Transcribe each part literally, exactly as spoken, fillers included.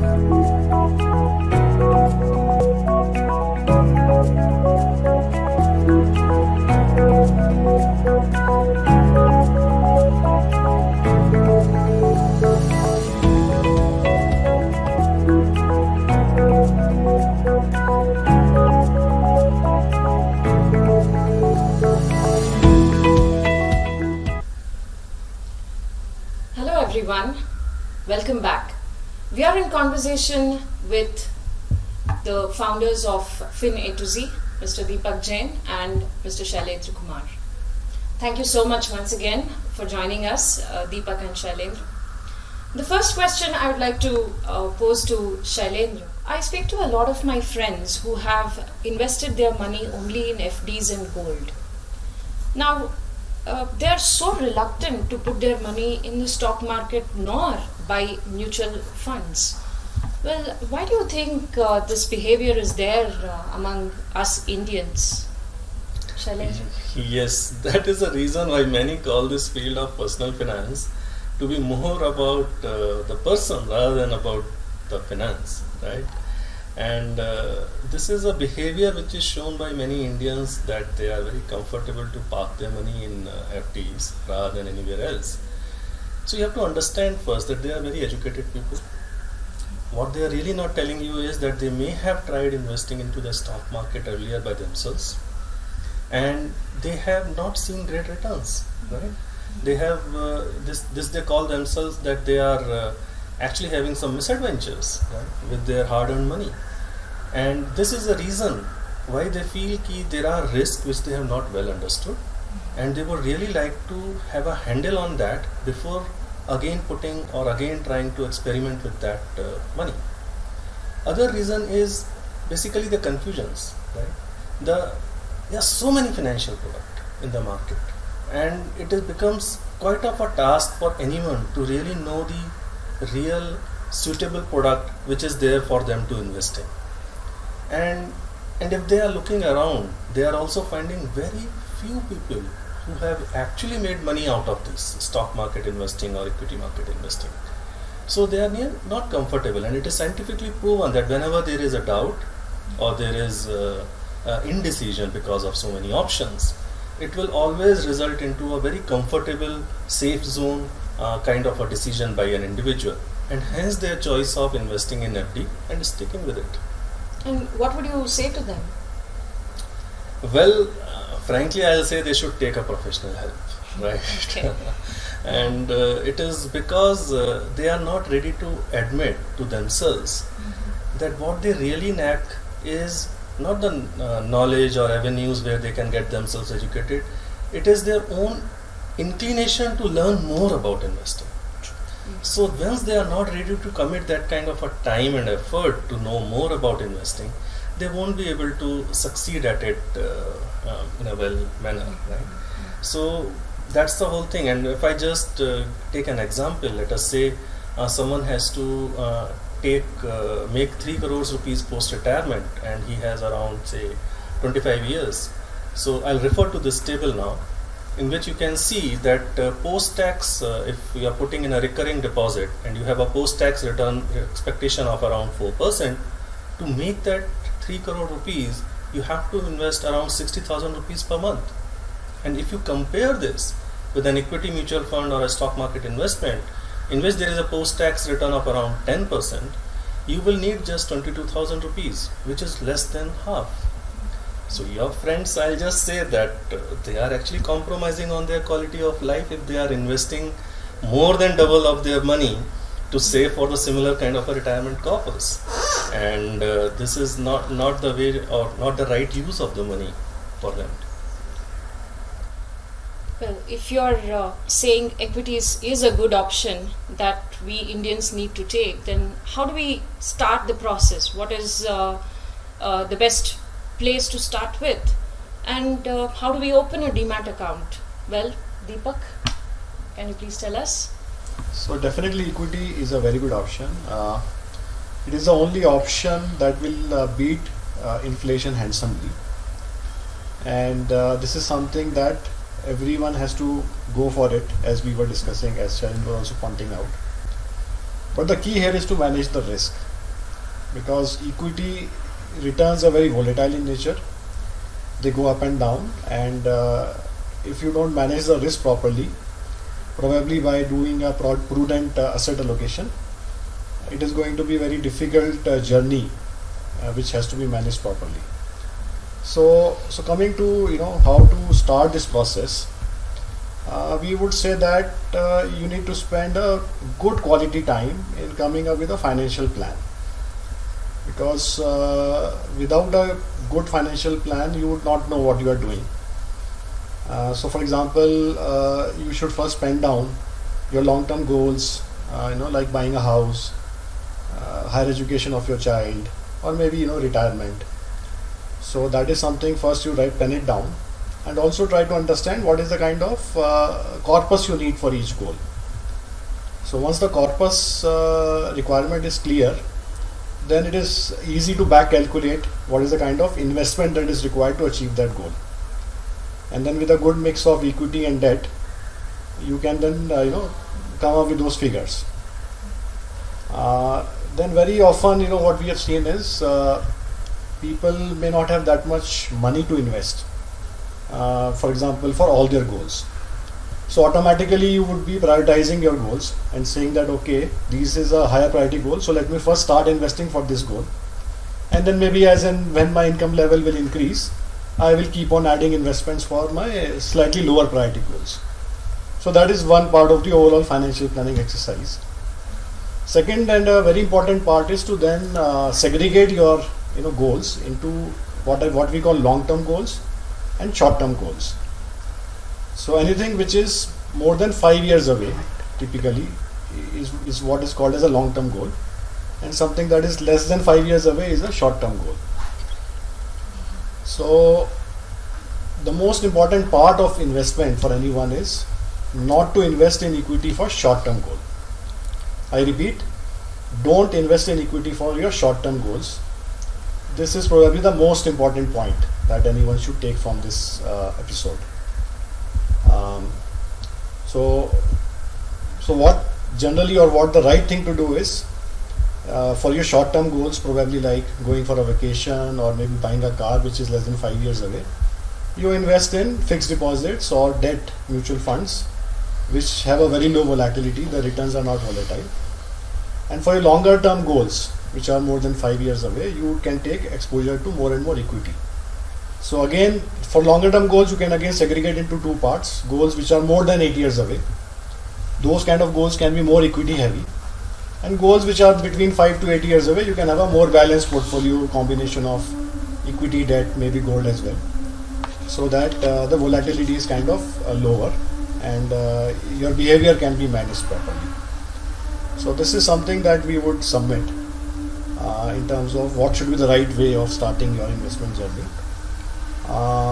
Everyone, welcome back. We are in conversation with the founders of Fin A to Z, Mister Deepak Jain and Mister Shailendra Kumar. Thank you so much once again for joining us, uh, Deepak and Shailendra. The first question I would like to uh, pose to Shailendra. I speak to a lot of my friends who have invested their money only in F Ds and gold. Now, Uh, they are so reluctant to put their money in the stock market nor buy mutual funds. Well, why do you think uh, this behavior is there uh, among us Indians? Shailendra? Yes, that is the reason why many call this field of personal finance to be more about uh, the person rather than about the finance, right? And uh, this is a behavior which is shown by many Indians, that they are very comfortable to park their money in uh, F Ds rather than anywhere else. So you have to understand first that they are very educated people. What they are really not telling you is that they may have tried investing into the stock market earlier by themselves and they have not seen great returns, right? They have uh, this, this they call themselves that they are uh, actually having some misadventures, right, with their hard-earned money. And this is the reason why they feel that there are risks which they have not well understood, and they would really like to have a handle on that before again putting or again trying to experiment with that uh, money. Other reason is basically the confusions, right? The there are so many financial products in the market, and it is becomes quite of a task for anyone to really know the real suitable product which is there for them to invest in. And and if they are looking around, they are also finding very few people who have actually made money out of this stock market investing or equity market investing. So they are near, not comfortable, and it is scientifically proven that whenever there is a doubt or there is uh, uh, indecision because of so many options, it will always result into a very comfortable, safe zone uh, kind of a decision by an individual, and hence their choice of investing in F D and sticking with it. And what would you say to them? Well, uh, frankly, I'll say they should take a professional help, right? Okay. And uh, it is because uh, they are not ready to admit to themselves mm-hmm. that what they really lack is not the uh, knowledge or avenues where they can get themselves educated. It is their own inclination to learn more about investing. So once they are not ready to commit that kind of a time and effort to know more about investing, they won't be able to succeed at it uh, uh, in a well manner, right? So that's the whole thing. And if I just uh, take an example, let us say uh, someone has to uh, take uh, make three crores rupees post retirement, and he has around say twenty-five years. So I'll refer to this table now, in which you can see that uh, post-tax, uh, if you are putting in a recurring deposit and you have a post-tax return expectation of around four percent, to make that three crore rupees, you have to invest around sixty thousand rupees per month. And if you compare this with an equity mutual fund or a stock market investment, in which there is a post-tax return of around ten percent, you will need just twenty-two thousand rupees, which is less than half. So your friends, I'll just say that uh, they are actually compromising on their quality of life if they are investing more than double of their money to save for the similar kind of a retirement coffers. And uh, this is not, not the way or not the right use of the money for them. Well, if you're uh, saying equities is a good option that we Indians need to take, then how do we start the process? What is uh, uh, the best place to start with, and uh, how do we open a demat account? Well, Deepak, can you please tell us? So definitely equity is a very good option. Uh, it is the only option that will uh, beat uh, inflation handsomely, and uh, this is something that everyone has to go for it, as we were discussing, as Shailendra was also pointing out. But the key here is to manage the risk. because equity returns are very volatile in nature. They go up and down, and uh, if you don't manage the risk properly, probably by doing a prod- prudent uh, asset allocation, it is going to be a very difficult uh, journey uh, which has to be managed properly. So, so coming to you know how to start this process, uh, we would say that uh, you need to spend a good quality time in coming up with a financial plan, because uh, without a good financial plan you would not know what you are doing. Uh, so for example, uh, you should first pen down your long-term goals, uh, you know like buying a house, uh, higher education of your child, or maybe you know retirement. So that is something first you write, pen it down, and also try to understand what is the kind of uh, corpus you need for each goal. So once the corpus uh, requirement is clear, then it is easy to back calculate what is the kind of investment that is required to achieve that goal. And then with a good mix of equity and debt, you can then uh, you know come up with those figures. Uh, then very often, you know what we have seen is uh, people may not have that much money to invest, uh, for example, for all their goals. So automatically you would be prioritizing your goals and saying that, okay, this is a higher priority goal, so let me first start investing for this goal, and then maybe as and when my income level will increase, I will keep on adding investments for my slightly lower priority goals. So that is one part of the overall financial planning exercise. Second, and a very important part, is to then uh, segregate your you know goals into what I, what we call long-term goals and short-term goals. So anything which is more than five years away typically is, is what is called as a long-term goal, and something that is less than five years away is a short-term goal. So the most important part of investment for anyone is not to invest in equity for short-term goal. I repeat, don't invest in equity for your short-term goals. This is probably the most important point that anyone should take from this uh, episode. Um, so, so what generally or what the right thing to do is, uh, for your short-term goals, probably like going for a vacation or maybe buying a car which is less than five years away, you invest in fixed deposits or debt mutual funds which have a very low volatility. The returns are not volatile. And for your longer-term goals, which are more than five years away, you can take exposure to more and more equity. So again, for longer term goals, you can again segregate into two parts. Goals which are more than eight years away, those kind of goals can be more equity heavy, and goals which are between five to eight years away, you can have a more balanced portfolio, combination of equity, debt, maybe gold as well, so that uh, the volatility is kind of uh, lower and uh, your behavior can be managed properly. So this is something that we would submit uh, in terms of what should be the right way of starting your investment journey. Uh,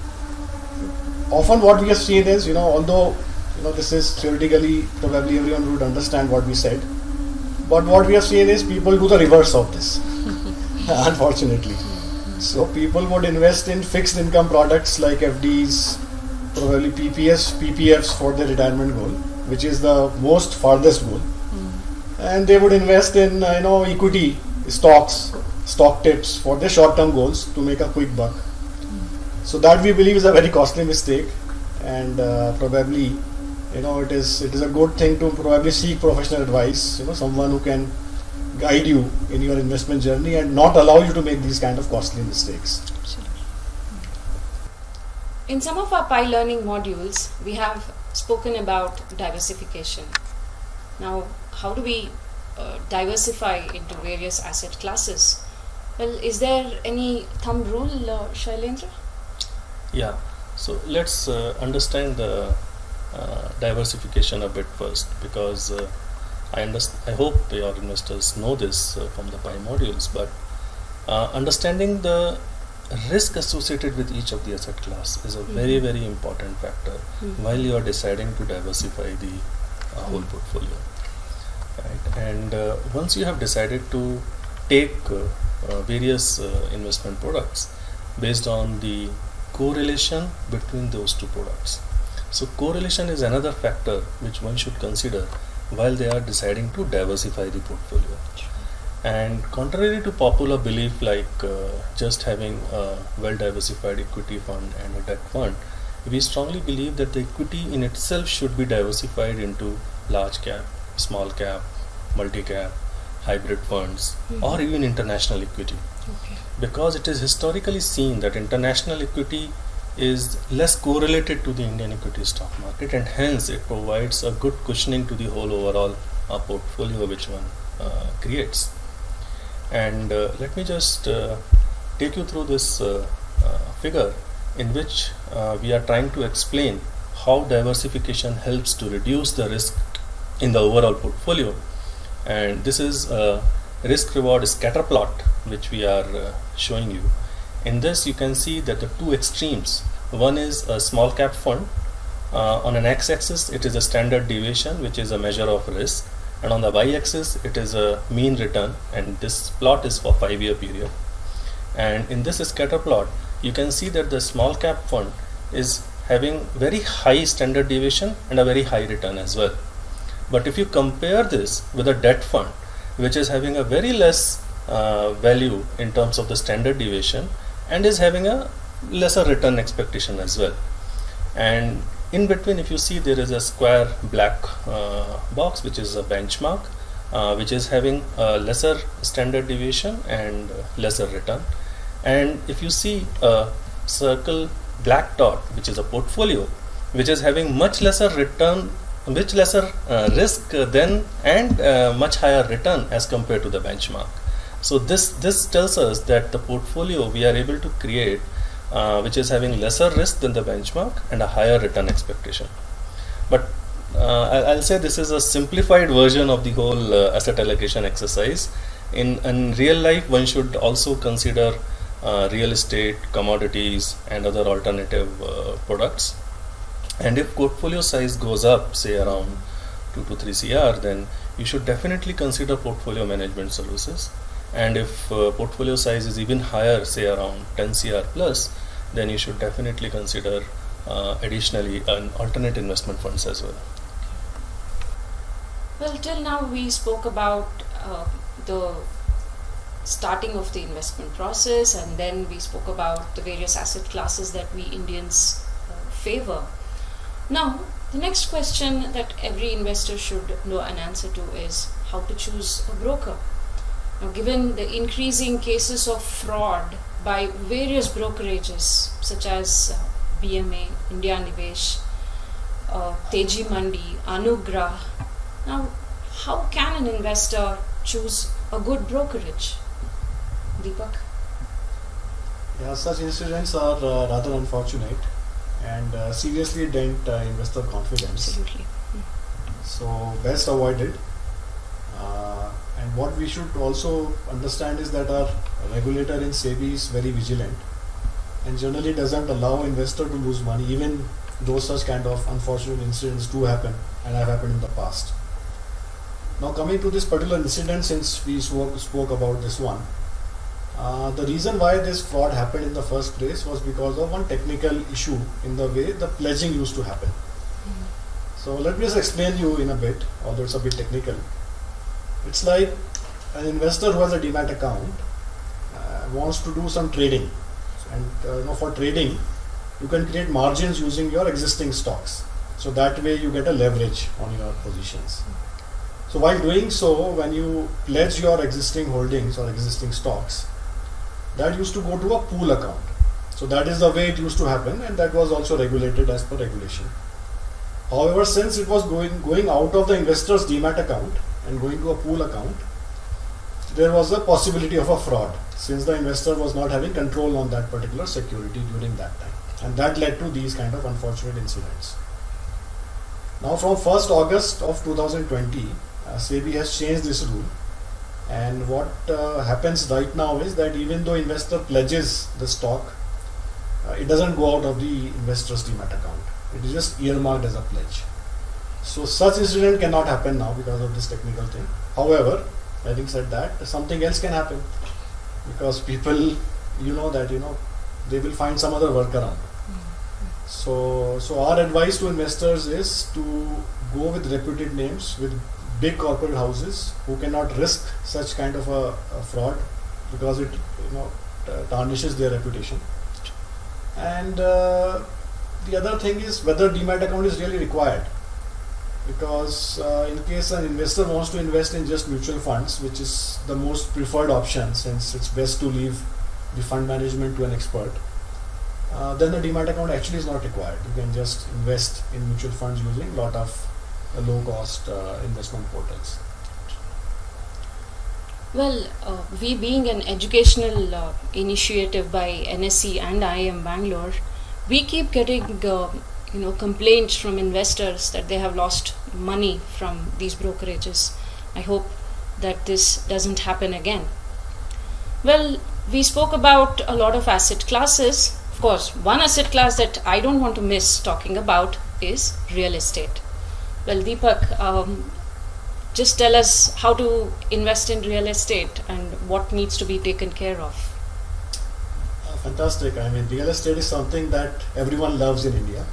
often what we have seen is, you know, although you know this is theoretically probably everyone would understand what we said, but what we have seen is people do the reverse of this, unfortunately. So people would invest in fixed income products like F Ds, probably P P S, P P Fs for their retirement goal, which is the most farthest goal, mm. and they would invest in uh, you know equity stocks, stock tips for their short-term goals to make a quick buck. So that we believe is a very costly mistake, and uh, probably you know it is it is a good thing to probably seek professional advice, you know someone who can guide you in your investment journey and not allow you to make these kind of costly mistakes. In some of our Pi Learning modules, we have spoken about diversification. Now, how do we uh, diversify into various asset classes? Well, is there any thumb rule, uh, Shailendra? Yeah, so let's uh, understand the uh, diversification a bit first, because uh, I understand. I hope your investors know this uh, from the Pi modules, but uh, understanding the risk associated with each of the asset class is a mm-hmm. very very important factor mm-hmm. while you are deciding to diversify the uh, whole mm-hmm. portfolio, right? And uh, once you have decided to take uh, uh, various uh, investment products based on the correlation between those two products. So correlation is another factor which one should consider while they are deciding to diversify the portfolio. And contrary to popular belief, like uh, just having a well-diversified equity fund and a debt fund, we strongly believe that the equity in itself should be diversified into large cap, small cap, multi-cap, hybrid funds, mm-hmm. or even international equity. Okay. Because it is historically seen that international equity is less correlated to the Indian equity stock market, and hence it provides a good cushioning to the whole overall uh, portfolio which one uh, creates. And uh, let me just uh, take you through this uh, uh, figure in which uh, we are trying to explain how diversification helps to reduce the risk in the overall portfolio. And this is a risk reward scatter plot which we are uh, showing you. In this you can see that the two extremes, one is a small cap fund. Uh, on an x-axis it is a standard deviation, which is a measure of risk, and on the y-axis it is a mean return, and this plot is for five year period. And in this scatter plot you can see that the small cap fund is having very high standard deviation and a very high return as well. But if you compare this with a debt fund which is having a very less uh, value in terms of the standard deviation and is having a lesser return expectation as well, and in between if you see there is a square black uh, box which is a benchmark uh, which is having a lesser standard deviation and uh, lesser return, and if you see a circle black dot which is a portfolio which is having much lesser return, much lesser uh, risk than and uh, much higher return as compared to the benchmark. So this this tells us that the portfolio we are able to create uh, which is having lesser risk than the benchmark and a higher return expectation. But uh, I'll say this is a simplified version of the whole uh, asset allocation exercise. In, in real life one should also consider uh, real estate, commodities and other alternative uh, products. And if portfolio size goes up, say around two to three C R, then you should definitely consider portfolio management services. And if uh, portfolio size is even higher, say around ten C R plus, then you should definitely consider uh, additionally an alternate investment funds as well. Well, till now we spoke about uh, the starting of the investment process, and then we spoke about the various asset classes that we Indians uh, favor. Now, the next question that every investor should know an answer to is how to choose a broker. Now, given the increasing cases of fraud by various brokerages such as uh, B M A, India Nivesh, uh, Teji Mandi, Anugrah, now how can an investor choose a good brokerage? Deepak? Yeah, such incidents are uh, rather unfortunate and uh, seriously dent uh, investor confidence. Absolutely. So best avoided. Uh, and what we should also understand is that our regulator in SEBI is very vigilant and generally doesn't allow investor to lose money, even though such kind of unfortunate incidents do happen and have happened in the past. Now coming to this particular incident, since we spoke, spoke about this one, Uh, the reason why this fraud happened in the first place was because of one technical issue in the way the pledging used to happen. Mm-hmm. So let me just explain you in a bit, although it's a bit technical. It's like an investor who has a demat account uh, wants to do some trading, and uh, you know, for trading you can create margins using your existing stocks. So that way you get a leverage on your positions. Mm-hmm. So while doing so, when you pledge your existing holdings or existing stocks, that used to go to a pool account. So that is the way it used to happen, and that was also regulated as per regulation. However, since it was going going out of the investor's demat account and going to a pool account, there was a possibility of a fraud, since the investor was not having control on that particular security during that time, and that led to these kind of unfortunate incidents. Now from first August of two thousand twenty, uh, SEBI has changed this rule. And what uh, happens right now is that even though investor pledges the stock, uh, it doesn't go out of the investor's demat account. It is just earmarked as a pledge. So such incident cannot happen now because of this technical thing. However, having said that, something else can happen, because people, you know that you know they will find some other workaround. Mm-hmm. So, so our advice to investors is to go with reputed names with big corporate houses who cannot risk such kind of a, a fraud because it you know tarnishes their reputation. And uh, the other thing is whether demat account is really required, because uh, in case an investor wants to invest in just mutual funds, which is the most preferred option since it's best to leave the fund management to an expert, uh, then the demat account actually is not required. You can just invest in mutual funds using a lot of uh, low cost uh, investment portals. Well, uh, we being an educational uh, initiative by N S C and I I M Bangalore, we keep getting uh, you know complaints from investors that they have lost money from these brokerages. I hope that this doesn't happen again. Well, we spoke about a lot of asset classes. Of course, one asset class that I don't want to miss talking about is real estate. Well, Deepak, um, just tell us how to invest in real estate and what needs to be taken care of. Uh, fantastic. I mean, real estate is something that everyone loves in India.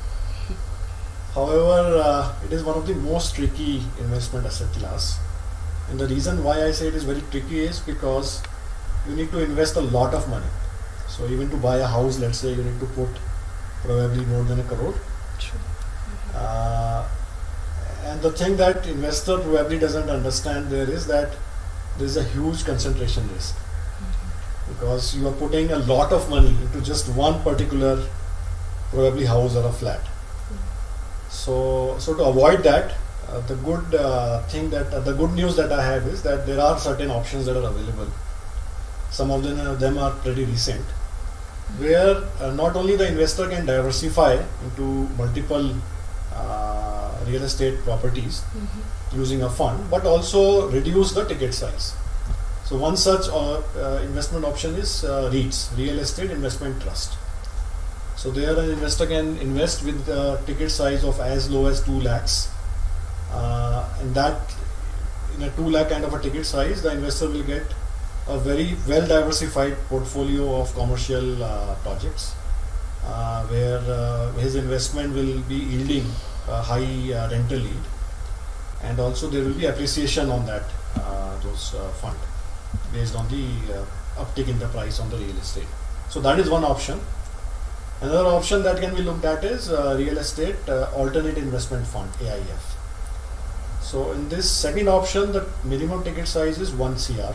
However, uh, it is one of the most tricky investment asset class. And the reason why I say it is very tricky is because you need to invest a lot of money. So even to buy a house, let's say, you need to put probably more than a crore. True. Uh, and the thing that investor probably doesn't understand there is that there is a huge concentration risk, mm-hmm. because you are putting a lot of money into just one particular probably house or a flat. Mm-hmm. So, so to avoid that, uh, the good uh, thing that uh, the good news that I have is that there are certain options that are available. Some of them, uh, them are pretty recent, where uh, not only the investor can diversify into multiple uh, real estate properties mm-hmm. using a fund, but also reduce the ticket size. So one such uh, uh, investment option is uh, REITs, Real Estate Investment Trust. So there an investor can invest with a ticket size of as low as two lakhs, uh, and that in a two lakh kind of a ticket size, the investor will get a very well diversified portfolio of commercial uh, projects, uh, where uh, his investment will be yielding a high uh, rental yield, and also there will be appreciation on that uh, those uh, fund based on the uh, uptick in the price on the real estate. So that is one option. Another option that can be looked at is uh, real estate uh, alternate investment fund, A I F. So in this second option, the minimum ticket size is one crore.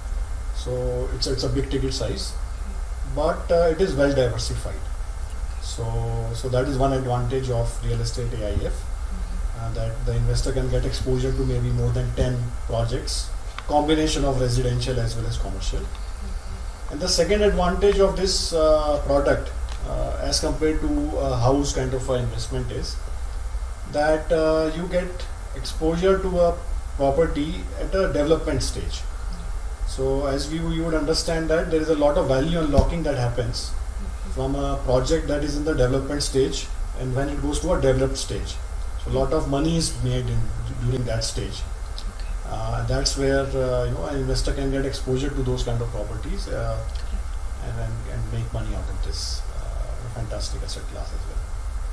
So it's it's a big ticket size, but uh, it is well diversified. So so that is one advantage of real estate A I F, mm-hmm. uh, that the investor can get exposure to maybe more than ten projects, combination of residential as well as commercial. Mm-hmm. And the second advantage of this uh, product, uh, as compared to a house kind of an investment, is that uh, you get exposure to a property at a development stage. So as we you would understand that there is a lot of value unlocking that happens from a project that is in the development stage, and when it goes to a developed stage. So a lot of money is made in during that stage. Okay. Uh, that's where uh, you know an investor can get exposure to those kind of properties uh, and, and and make money out of this uh, fantastic asset class as well.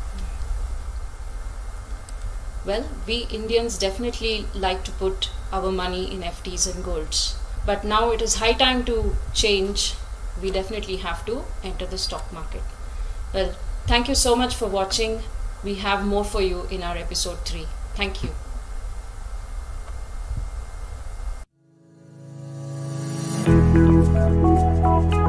Well, we Indians definitely like to put our money in F Ds and golds. But now it is high time to change. We definitely have to enter the stock market. Well, thank you so much for watching. We have more for you in our episode three. Thank you.